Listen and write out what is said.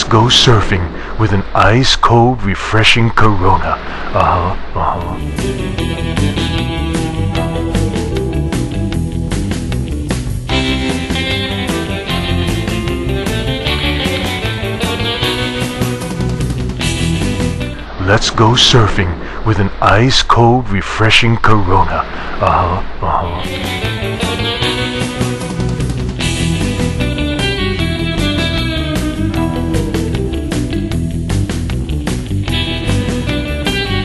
Let's go surfing with an ice-cold, refreshing Corona. Let's go surfing with an ice-cold, refreshing Corona.